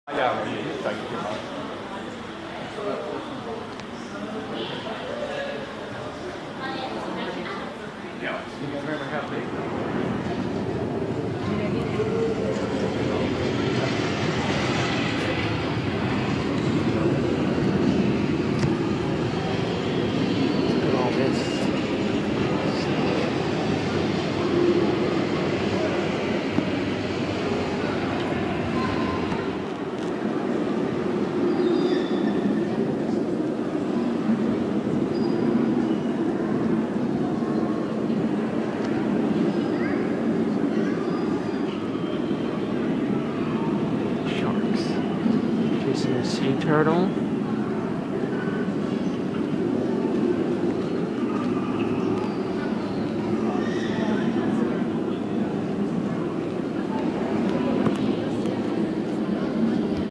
Yeah, thank you. Yeah. You guys ever have Look at all this. Sharks. Chasing a sea turtle.